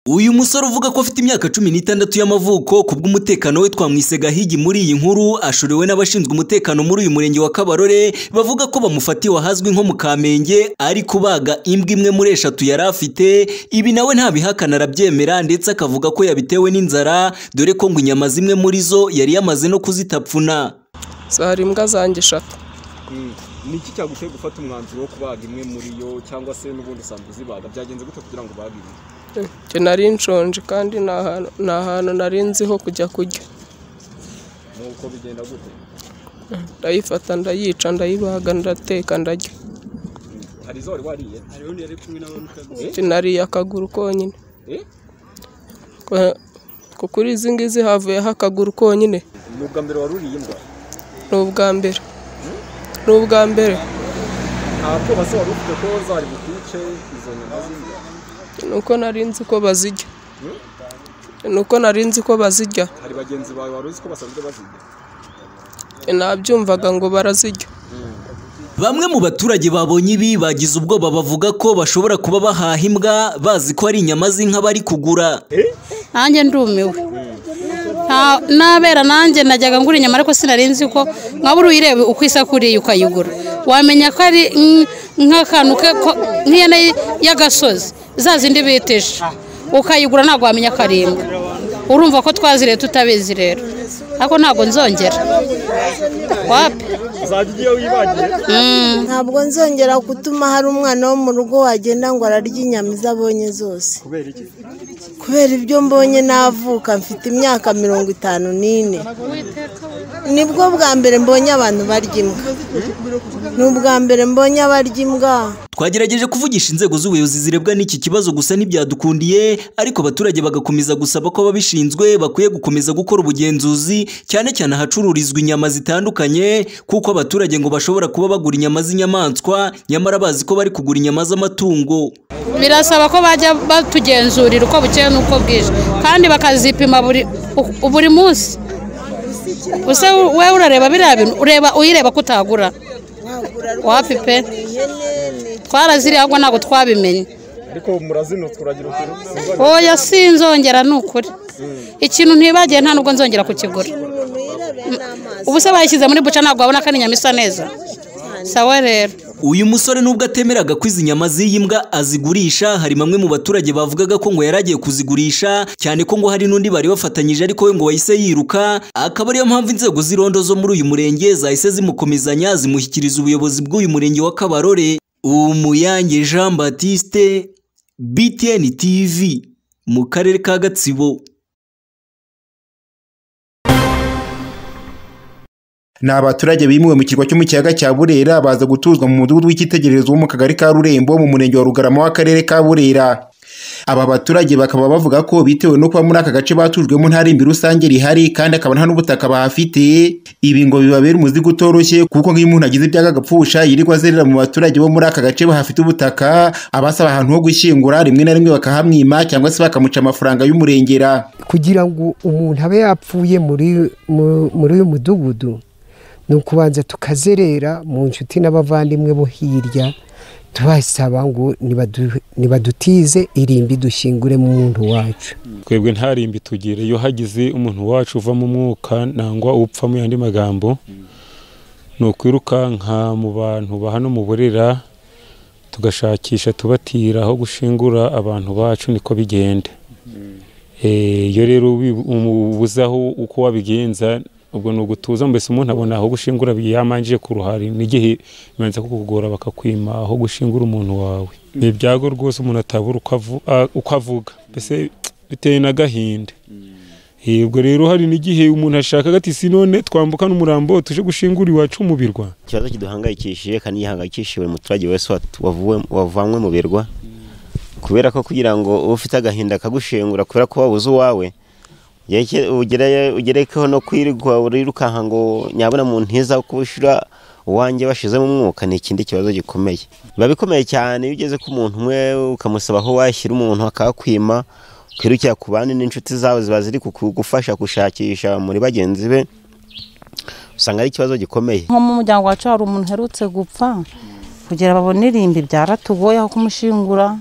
Uyu musore uvuga ko afite imyaka 16 y'amavuko kubw'umutekano we twamwise Gahigi muri iyi nkuru ashorewe n'abashinzwe umutekano muri uyu murenge wa Kabarore bavuga ko bamufatiye wahazwi nko mu Kamenge ari kubaga imbwa imwe muri 3 yari afite. Ibi nawe ntabihakana arabyemera ndetse akavuga ko yabitewe n'inzara dore ko ngo inyama zimwe muri zo yari yamaze no kuzitapfuna. Zari imbwa zanjye 3. Niki cyagushoye gufata umwanzuro wo kubaga imwe muri yo cyangwa se n'ubundi sanzwe zibaga byagenze gute kugira ngo bagire? Je nari nshonje kandi na hano nari nziho kujya kurya. Nuko bigenda gute? Ndayifata ndayica ndayibaga ndateka ndarya. Hari zo wariye? Hari undi yari kumwe n'abantu Je nari akaguru konyine. Kuri izi ngizi havuye hakaguru konyine. Nubwa mbere waruriye imbwa? Nubwa mbere. Nubwa mbere. Ntabwo base warufite ko zari bukwice izo nyama z'imbwa. Nuko narinzi ko bazijya. Nuko narinzi ko bazijya. Hari bagenzi bawe waruzi ko basanzwe bazijya? Nabyumvaga ngo barazijya. Bamwe mu baturage babonye ibi bagize ubwoba bavuga ko bashobora kuba bahaha imbwa bazi ko ari inyama z'inka bari kugura. Nanjye ndumiwe. Nabera nanjye najyaga ngura inyama ariko sinarinzi ko nkabura uyirebe uko isakuriye ukayigura. Wamenya ko ari nk'akantu nk'iyene y'agasozi zazindi biteje ukayigura ntabwo wamenya karimba. Urumva ko twazire tutabizi rero ariko ntabwo nzongera. Wapi zagiye wibagiye? Ntabwo nzongera gutuma hari umwana wo mu rugo wagenda ngo ararya inyama izabonye zose. Kubera iki? Kubera ibyo mbonye navuka mfite imyaka 54. Nibwo bwa mbere mbonye abantu barya imbwa. N'ubwa mbere mbonye abarya imbwa. Twagerageje kuvugisha inzego z'ubuyobozi zirebwa n'iki kibazo gusa ntibyadukundiye, ariko abaturage bagakomeza gusaba ko babishinzwe bakwiye gukomeza gukora ubugenzuzi cyane cyane ahacururizwa inyama zitandukanye, kuko abaturage ngo bashobora kuba bagura inyama z'inyamaswa nyamara bazi ko bari kugura inyama z'amatungo. Birasaba ko bajya batugenzurira uko bukeye n'uko bwije kandi bakazipima buri munsi. Use wewe urareba biriya bintu uyireba kutagura. Wapi pe? Twaraziriye ahubwo ntabwo twabimenye. Ariko murazino turagira ukuri. Oya sinzongera n'ukuri. Ikintu ntibagiye nta nubwo nzongera kukigura. Ubu se bayishyize muri buca ntabwo babona ko ari inyama isa neza. Sawa rero. Uyu musore nubwo atemeraga ko izi nyama z'iyi mbwa azigurisha, hari bamwe mu baturage bavugaga ko ngo yaragiye kuzigurisha cyane ko ngo hari n'undi bari bafatanyije ariko we ngo wahise yiruka. Akaba ariyo mpamvu inzego z'irondo zo muri uyu murenge zahise zimukomezanya zimushyikiriza ubuyobozi bw'uyu murenge wa Kabarore. Umuyange Jean Baptiste, BTN TV, mu karere ka Gatsibo. Ni abaturage bimuwe mu kirwa cyo mu kiyaga cya Burera baza gutuzwa mu mudugudu w'icyitegererezo wo mu kagari ka Rurembo mu murenge wa Rugarama w'akarere ka Burera. Aba baturage bakaba bavuga ko bitewe no kuba muri aka gace batujwemo nta rimbi rusange rihari kandi akaba nta n'ubutaka bahafite. Ibi ngo bibabera umuzigo utoroshye kuko nk'iyo umuntu agize ibyaga gapfusha yirirwa azerera mu baturage bo muri aka gace bahafite ubutaka, abasaba ahantu ho gushyingura rimwe na rimwe bakahamwima cyangwa se bakamuca amafaranga y'umurengera. Kugira ngo umuntu abe yapfuye muri uyu mudugudu ni ukubanza tukazerera mu nshuti n'abavandimwe bo hirya tubasaba ngo nibadutize irimbi dushingure mu muntu wacu. Twebwe nta rimbi tugira, iyo hagize umuntu wacu uva mu mwuka nangwa upfa mu yandi magambo ni ukwirukanka mu bantu ba hano mu Burera tugashakisha tubatira aho gushingura abantu bacu, niko bigenda. Iyo rero ubuzaho uko wabigenza ubwo no gutuza mbese umuntu abona aho gushingura yamanje ku ruhari n'igihe bimanza kukugora bakakwima aho gushingura umuntu wawe. Ni byago rwose umuntu atabura uko avuga mbese biteye n'agahinda. Ubwo rero hari n'igihe umuntu ashaka gati sinone twambuka n'umurambo tuje gushingura iwacu mu birwa. Ikibazo kiduhangayikishije kandi yahangayikishije buri muturage wese wavanywe mu birwa, kubera ko kugira ngo ufite agahinda kagushingura kubera ko wabuze uwawe ugerekeho no kwirirwa urirukanka ngo nyabona mu ntiza kubushira uwanjye bashizemo umwuka ni ikindi kibazo gikomeye. Biba bikomeye cyane iyo ugeze ku muntu umwe ukamusaba aho washyira umuntu akakwima, kwirukira ku bandi n'inshuti zawe ziba ziri kugufasha gushakisha muri bagenzi be, usanga ari ikibazo gikomeye. Nko mu muryango wacu hari umuntu herutse gupfa kugira babone irimbi byaratugoye aho kumushingura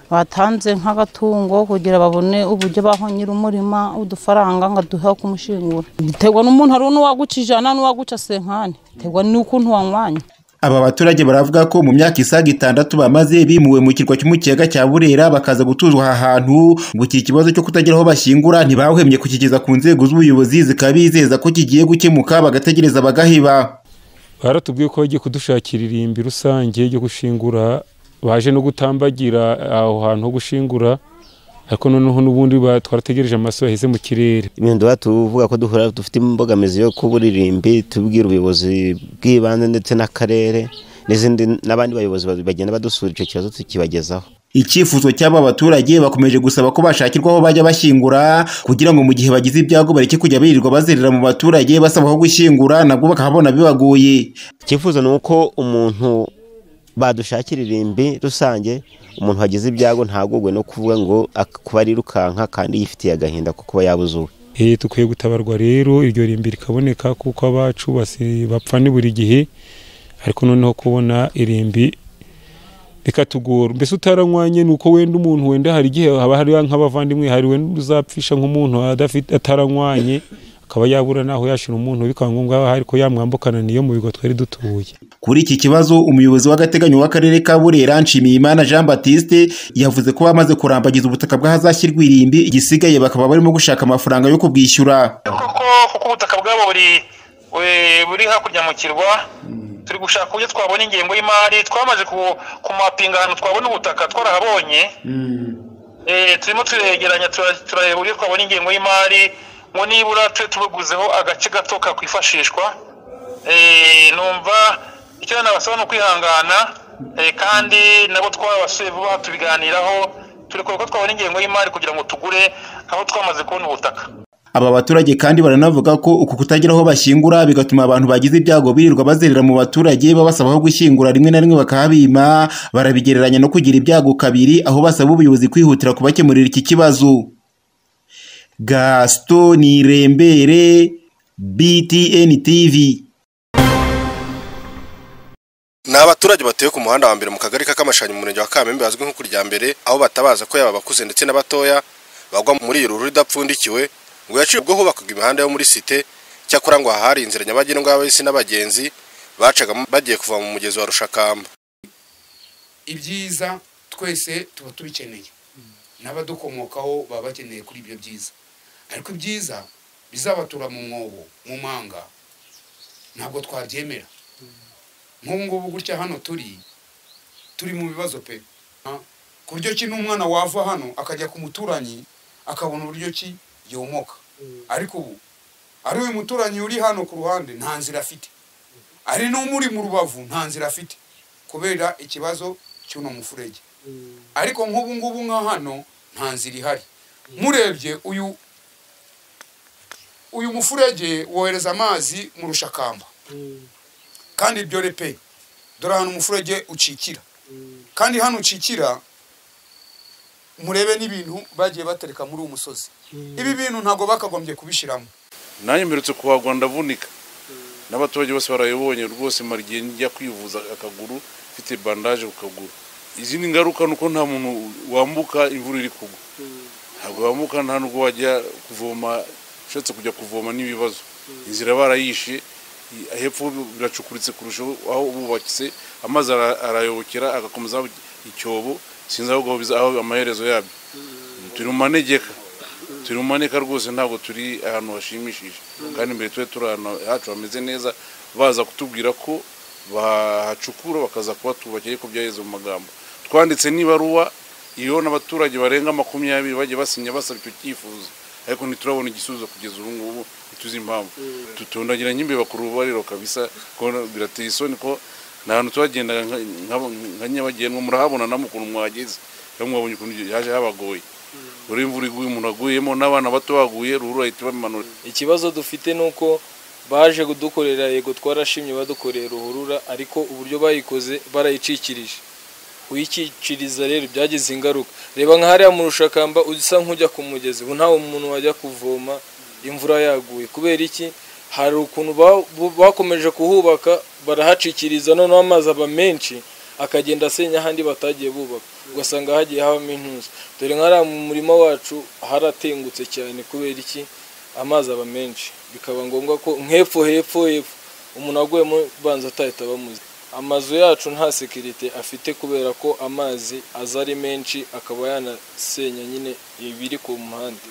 batanze nk'agatungo kugira babone uburyo bahonyira umurima udufaranga ngo duhe kumushingura. Biterwa n'umuntu, hari n'uwaguca ijana n'uwaguca senkani, biterwa n'ukuntu wanywanye. Aba baturage baravuga ko mu myaka isaga 6 bamaze bimuwe mu kirwa cy'umukiyaga cya Burera bakaza gutuzwa aha hantu, ngo iki kibazo cyo kutagira aho bashyingura ntibahwemye kukigeza ku nzego z'ubuyobozi zikabizeza ko kigiye gukemuka, bagategereza bagaheba. Baratubwiye ko bagiye kudushakira irimbi rusange ryo gushingura, baje no gutambagira aho hantu ho gushingura, ariko noneho n'ubundi twarategereje amaso yaheze mu kirere. Ibintu batuvuga ko duhora dufite imbogamizi yo kuburirimbi, tubwira ubuyobozi bw'ibanze ndetse n'akarere n'abandi bayobozi bagenda badusura icyo kibazo tukibagezaho. Icyifuzo cy'aba baturage bakomeje gusaba ko bashakirwa aho bajya bashyingura, kugira ngo mu gihe bagize ibyago bareke kujya birirwa bazerera mu baturage basaba aho gushyingura, nabwo bakahabona bibagoye. Icyifuzo ni uko umuntu badushakira irimbi rusange, umuntu wagize ibyago ntagogwe no kuvuga ngo kuba arirukanka kandi yifitiye agahinda ko kuba yabuzuwe. Tukwiye gutabarwa rero iryo rimbi rikaboneka, kuko abacu bapfa ni buri gihe, ariko noneho kubona irimbi bikatugora. Mbese utaranywanye nuko wenda umuntu wenda hari igihe haba hari nk'abavandimwe, hari wenda uzapfisha nk'umuntu ataranywanye akaba yabura naho yashira umuntu, bikaba ngombwa ariko yamwambukana niyo mu bigo twari dutuye. Kuri iki kibazo umuyobozi w'agateganyo w'akarere ka Burera Nshimiyimana Jean Baptiste yavuze ko bamaze kurambagiza ubutaka bw'ahazashyirwa irimbi, igisigaye bakaba barimo gushaka amafaranga yo kubwishyura. Kuko ubutaka bwabo buri hakurya mu kirwa, turi gushaka uburyo twabona ingengo y'imari, twamaze kumapinga ahantu twabona ubutaka twarahabonye, turimo turegeranya turareba uburyo twabona ingengo y'imari, ngo nibura tubuguzeho agace gato kakwifashishwa. Numva icyo nabasaba no kwihangana, kandi nabo twabasuye vuba tubiganiraho, tureko ko twabona ingengo y'imari kugira ngo tugure aho twamaze kubona ubutaka. Aba baturage kandi baranavuga ko uku kutagira aho bashyingura bigatuma abantu bagize ibyago birirwa bazerera mu baturage babasaba aho gushyingura, rimwe na rimwe bakahabima. Barabigereranya no kugira ibyago kabiri, aho basaba ubuyobozi kwihutira kubakemurira iki kibazo. Gaston Nirembere, BTN TV. Ni abaturage batuye ku muhanda wa mbere mu kagari k'Amashanyi mu murenge wa Kamembe bazwi nko kurya mbere, aho batabaza ko yaba abakuze ndetse n'abatoya bagwa muri ruru ridapfundikiwe, ngo yaciye ubwo hubakaga imihanda yo muri site, cyakora ngo hari inzira nyabagendwa y'abahisi n'abagenzi bacaga bagiye kuva mu mugezi wa Rushakamba. Ibyiza twese tuba tubikeneye, n'abadukomokaho baba bakeneye kuri ibyo byiza, ariko ibyiza bizabatura mu mwobo mu manga ntabwo twabyemera. Nk'ubu ngubu gutya hano turi mu bibazo pe, ku buryo ki n'umwana wava hano akajya ku muturanyi akabona uburyo ki yomoka, ariko ubu ari uyu muturanyi uri hano ku ruhande nta nzira afite, ari n'umuri mu rubavu nta nzira afite kubera ikibazo cy'uno mufurege. Ariko nk'ubu ngubu nka hano nta nzira ihari. Murebye uyu mufurege wohereza amazi mu Rushakamba, kandi ibyo repe dore hano umufurege ucikira, kandi hano ucikira murebe n'ibintu bagiye batereka muri uwo musozi. Ibi bintu ntago bakagombye kubishiramo. Nanjye mperutse kuhagwa ndavunika, n'abaturage bose barayibonye rwose, marigiye njya kwivuza akaguru mfite bandage ku kaguru. Izindi ngaruka nuko nta muntu wambuka imvura iri kugwa, ntabwo wambuka, nta nubwo wajya kuvoma, ushatse kujya kuvoma n'ibibazo. Inzira barayishe, hepfo biracukuritse kurushaho, aho bubakise amazi arayobokera agakomeza icyobo, sinzi aho amaherezo yabyo. Turi mu manegeka rwose, ntabwo turi ahantu hashimishije, kandi mbere turi ahantu hacu hameze neza, baza kutubwira ko bahacukura bakaza kuba tubakeye ko byaheze mu magambo. Twanditse n'ibaruwa iyo n'abaturage barenga 20 bagiye basinya basaba icyo cyifuzo, ariko ntiturabona igisubizo kugeza ubu ngubu, ituzi impamvu. Tutondagira nyimbe bakuru bariro kabisa, ko birateye isoni ko nahantu twagendaga nka nyabagendwa murahabona namukuntu mwageze, mwabonye ukuntu yaje habagoye. Uri imvura iguye umuntu aguyemo n'abana bato baguye ruhuru ahita bamanura. Ikibazo dufite nuko baje kudukorera, yego twarashimye badukorera ruhurura, ariko uburyo bayikoze barayicikirije. Uyicikiriza rero byageze ingaruka. Reba nka hariya mu Rushakamba usa nk'ujya ku mugezi, ubu ntawe umuntu wajya kuvoma imvura yaguye. Kubera iki? Hari ukuntu bakomeje kuhubaka barahacikiriza, none amazi aba menshi akagenda asenya ahandi batagiye bubaka. ugasanga hagiye habamo intuza dore nk'ariya mu murima wacu haratengutse cyane kubera iki amazi aba menshi bikaba ngombwa ko nk'epfo umuntu aguyemo banza atahita bamuzi amazu yacu nta sekirite afite kubera ko amazi aza ari menshi akaba yanasenya nyine ibiri ku muhanda.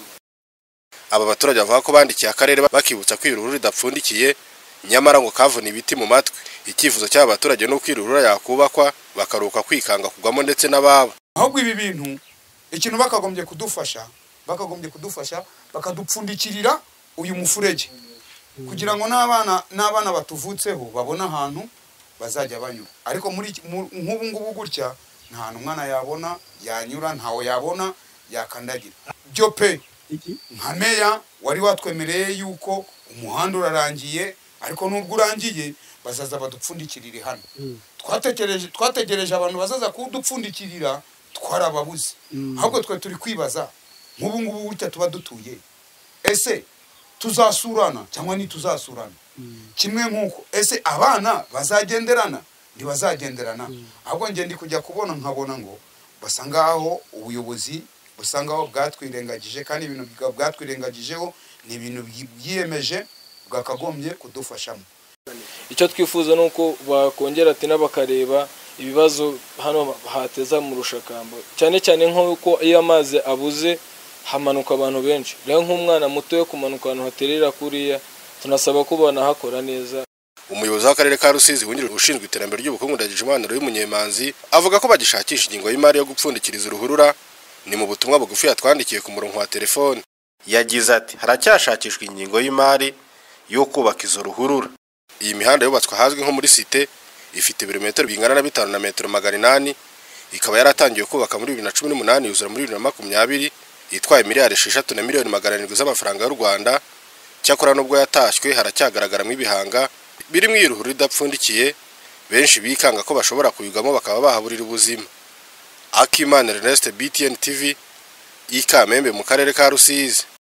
Aba baturage bavuga ko bandikiye akarere bakibutsa ko iruhurura ridapfundikiye nyamara ngo kavuna ibiti mu matwi. Icyifuzo cy'aba baturage no kwiruhura yakubakwa bakaruka kwikanga kugwamo ndetse n'ababo. Ahubwo ibi bintu ikintu bakagombye kudufasha bakadupfundikirira uyu mufurege kugira ngo n'abana batuvutseho babona ahantu bazajya banyura. Ariko muri nk'ubu ngubu gutya nta hantu umwana yabona yanyura, ntawo yabona yakandagira. Byo pe nka meya wari watwemereye yuko umuhanda urarangiye, ariko nubwo urangiye bazaza badupfundikirire hano. Twategereje abantu bazaza kudupfundikirira twarababuze. Ahubwo twe turi kwibaza nk'ubu ngubu gutya tuba dutuye, ese tuzasurana cyangwa ntituzasurana? Kimwe nk'uko ese abana bazagenderana ntibazagenderana? Ahubwo nge ndi kujya kubona nkabona ngo basa ngaho ubuyobozi busangaho bwatwirengagije, kandi ibintu bwatwirengagijeho ni ibintu byiyemeje bwakagombye kudufashamo. Icyo twifuza nuko bakongera ati n'abakareba ibibazo hano hateza mu Rushakamba, cyane cyane nk'uko iyo amazi abuze hamanuka abantu benshi. Rero nk'umwana muto yo kumanuka ahantu haterera kuriya tunasaba ko banahakora neza. Umuyobozi w'akarere ka Rusizi wungirije ushinzwe iterambere ry'ubukungu Ndagijimana y'Umunyemanzi avuga ko bagishakisha ingingo y'imari yo gupfundikiriza uruhurura. Ni mu butumwa bugufi yatwandikiye ku murongo wa telefone. Yagize ati haracyashakishwa ingingo y'imari yo kubaka izo ruhurura. Iyi mihanda yubatswe hazwi nko muri site ifite ibirometero bingana na 5 na metero 800, ikaba yaratangiye kubaka muri 2018 yuzura muri 2020, yitwaye miliyari 6 na miliyoni 700 z'amafaranga y'u Rwanda. Cyakora nubwo yatashywe haracyagaragara ibihanga biri mu iruhurura ridapfundikiye, benshi bikanga ko bashobora kuyugamo bakaba bahaburira ubuzima. Akimana Ernest, BTN TV, i Kamembe mu karere ka Rusizi.